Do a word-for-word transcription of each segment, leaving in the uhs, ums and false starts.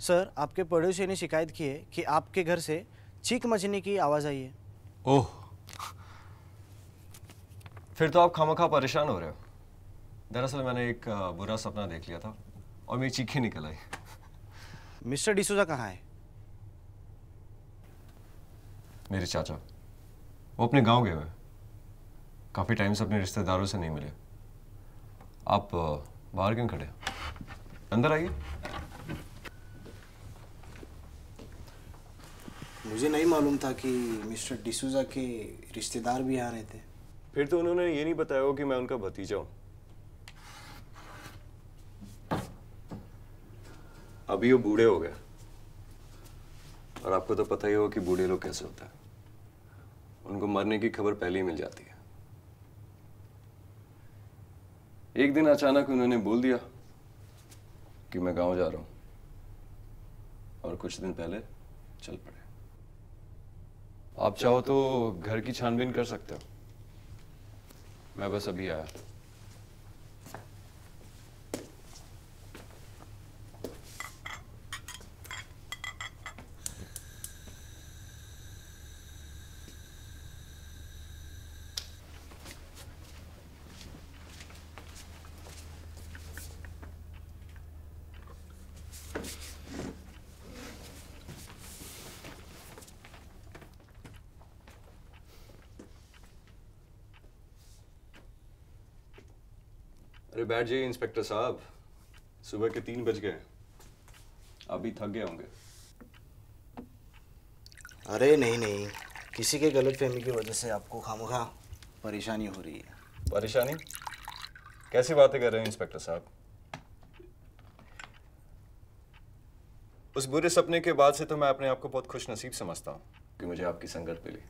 Sir, आपके पड़ोसी ने शिकायत की है कि आपके घर से चीख मचने की आवाज़ आई है। ओह, फिर तो आप खामखा परेशान हो रहे हो। दरअसल मैंने एक अ, बुरा सपना देख लिया था और मेरी चीखें निकल आई। मिस्टर डिसूजा कहाँ है? मेरे चाचा, वो अपने गांव गए हुए हैं। काफ़ी टाइम से अपने रिश्तेदारों से नहीं मिले। आप अ, बाहर क्यों खड़े हैं? अंदर आइए। मुझे नहीं मालूम था कि मिस्टर डिसूजा के रिश्तेदार भी आ रहे थे। फिर तो उन्होंने ये नहीं बताया हो कि मैं उनका भतीजा हूं। अभी वो बूढ़े हो गए और आपको तो पता ही हो कि बूढ़े लोग कैसे होते हैं। उनको मरने की खबर पहले ही मिल जाती है। एक दिन अचानक उन्होंने बोल दिया कि मैं गांव जा रहा हूं और कुछ दिन पहले चल पड़े। आप चाहो तो घर की छानबीन कर सकते हो। मैं बस अभी आया। अरे बैठ जाइए इंस्पेक्टर साहब, सुबह के तीन बज गए। अभी थक गए होंगे। अरे नहीं नहीं, किसी के गलतफहमी की वजह से आपको खामखा परेशानी हो रही है। परेशानी? कैसी बातें कर रहे हैं इंस्पेक्टर साहब? उस बुरे सपने के बाद से तो मैं अपने आप को बहुत खुश नसीब समझता हूँ कि मुझे आपकी संगत मिली।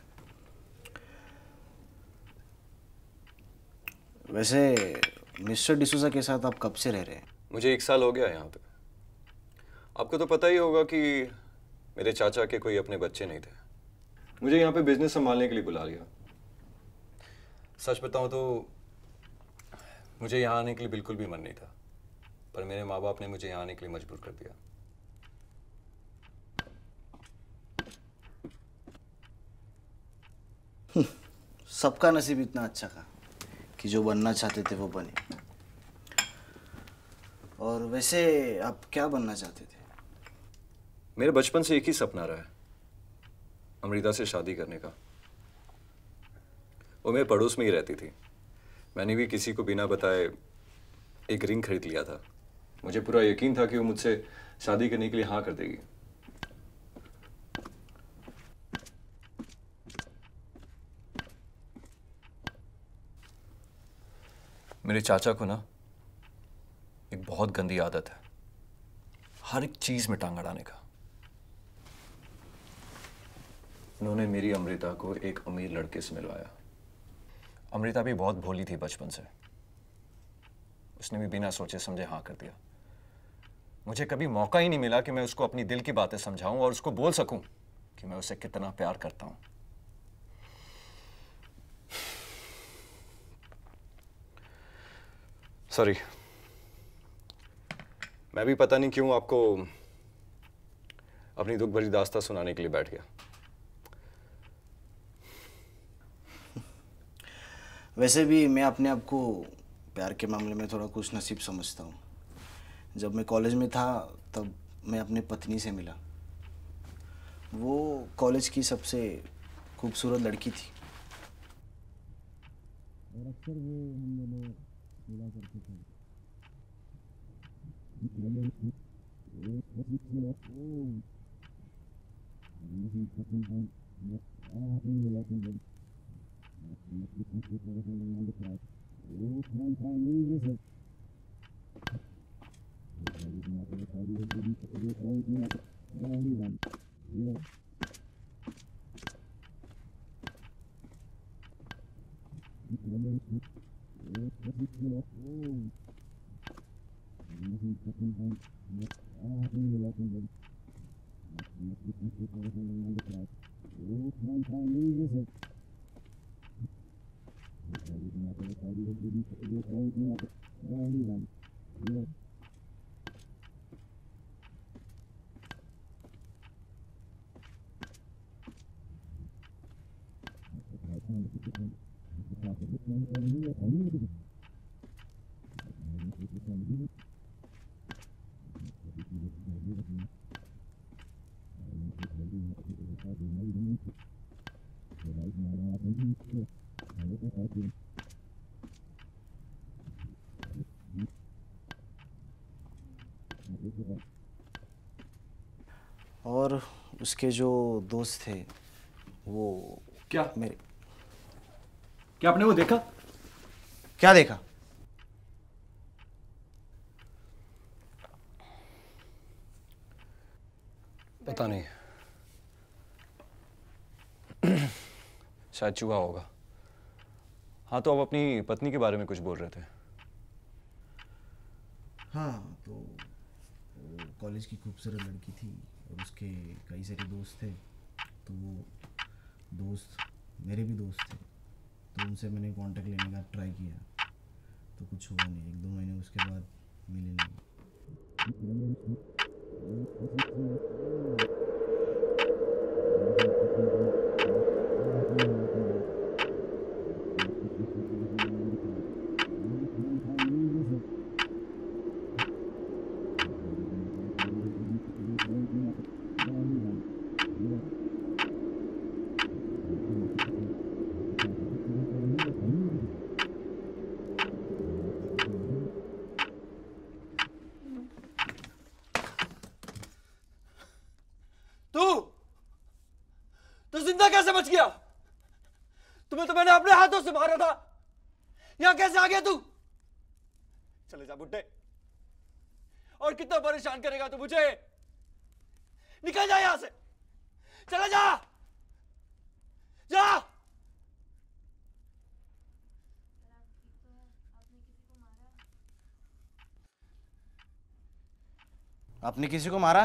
वैसे मिस्टर डिसूजा के साथ आप कब से रह रहे हैं? मुझे एक साल हो गया यहाँ पे। आपको तो पता ही होगा कि मेरे चाचा के कोई अपने बच्चे नहीं थे। मुझे यहाँ पे बिजनेस संभालने के लिए बुला लिया। सच बताऊँ तो मुझे यहाँ आने के लिए बिल्कुल भी मन नहीं था, पर मेरे माँ बाप ने मुझे यहाँ आने के लिए मजबूर कर दिया। सबका नसीब इतना अच्छा था कि जो बनना चाहते थे वो बने। और वैसे आप क्या बनना चाहते थे? मेरे बचपन से एक ही सपना रहा है, अमृता से शादी करने का। वो मेरे पड़ोस में ही रहती थी। मैंने भी किसी को बिना बताए एक रिंग खरीद लिया था। मुझे पूरा यकीन था कि वो मुझसे शादी करने के लिए हाँ कर देगी। मेरे चाचा को ना एक बहुत गंदी आदत है, हर एक चीज में टांग अड़ाने का। उन्होंने मेरी अमृता को एक अमीर लड़के से मिलवाया। अमृता भी बहुत भोली थी बचपन से। उसने भी बिना सोचे समझे हाँ कर दिया। मुझे कभी मौका ही नहीं मिला कि मैं उसको अपनी दिल की बातें समझाऊं और उसको बोल सकूं कि मैं उसे कितना प्यार करता हूं। सॉरी, मैं भी पता नहीं क्यों आपको अपनी दुख भरी दास्तां सुनाने के लिए बैठ गया। वैसे भी मैं अपने आप को प्यार के मामले में थोड़ा खुश नसीब समझता हूँ। जब मैं कॉलेज में था तब मैं अपनी पत्नी से मिला। वो कॉलेज की सबसे खूबसूरत लड़की थी। और अक्सर वो हम दोनों मिला करते थे। और उसके जो दोस्त थे वो क्या मेरे क्या आपने वो देखा? क्या देखा? पता नहीं, शायद चूहा होगा। हाँ, तो आप अपनी पत्नी के बारे में कुछ बोल रहे थे। हाँ, तो वो कॉलेज की खूबसूरत लड़की थी और उसके कई सारे दोस्त थे। तो वो दोस्त मेरे भी दोस्त थे, तो उनसे मैंने कांटेक्ट लेने का ट्राई किया, तो कुछ हुआ नहीं। एक दो महीने उसके बाद मिले नहीं। तू तू जिंदा कैसे बच गया? तुम्हें तो मैंने अपने हाथों से मारा था, यहां कैसे आ गया तू? चले जा बुड्ढे, और कितना परेशान करेगा तू मुझे? निकल जा यहां से, चला जा जा। आपने किसी को मारा?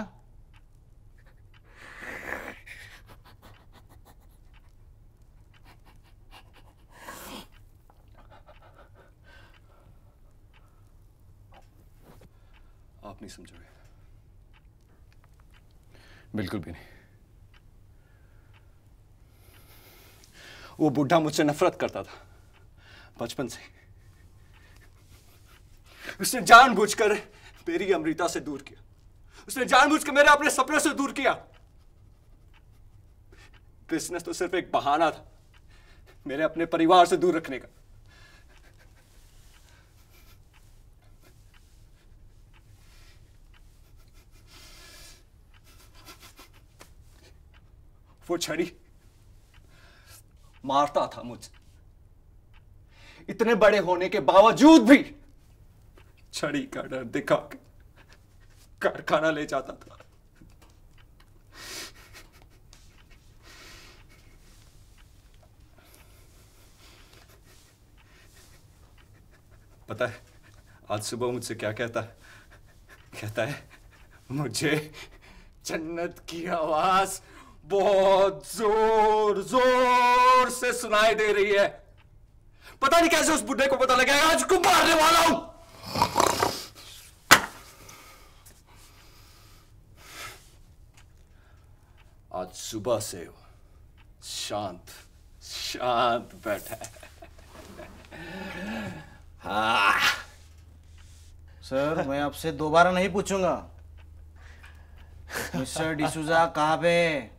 आप नहीं समझोगे, बिल्कुल भी नहीं। वो बुढ़ा मुझसे नफरत करता था बचपन से। उसने जानबूझकर मेरी अमृता से दूर किया, उसने जानबूझकर मेरे अपने सपने से दूर किया। बिजनेस तो सिर्फ एक बहाना था मेरे अपने परिवार से दूर रखने का। वो छड़ी मारता था मुझे, इतने बड़े होने के बावजूद भी छड़ी का डर दिखा के कारखाना ले जाता था। पता है आज सुबह मुझसे क्या कहता है? कहता है मुझे जन्नत की आवाज बहुत जोर जोर से सुनाई दे रही है। पता नहीं कैसे उस बुड्ढे को पता लगा, आज को मारने वाला हूं। आज सुबह से वो शांत शांत बैठा है। हाँ। सर, मैं आपसे दोबारा नहीं पूछूंगा। मिस्टर डिसूजा कहाँ पे?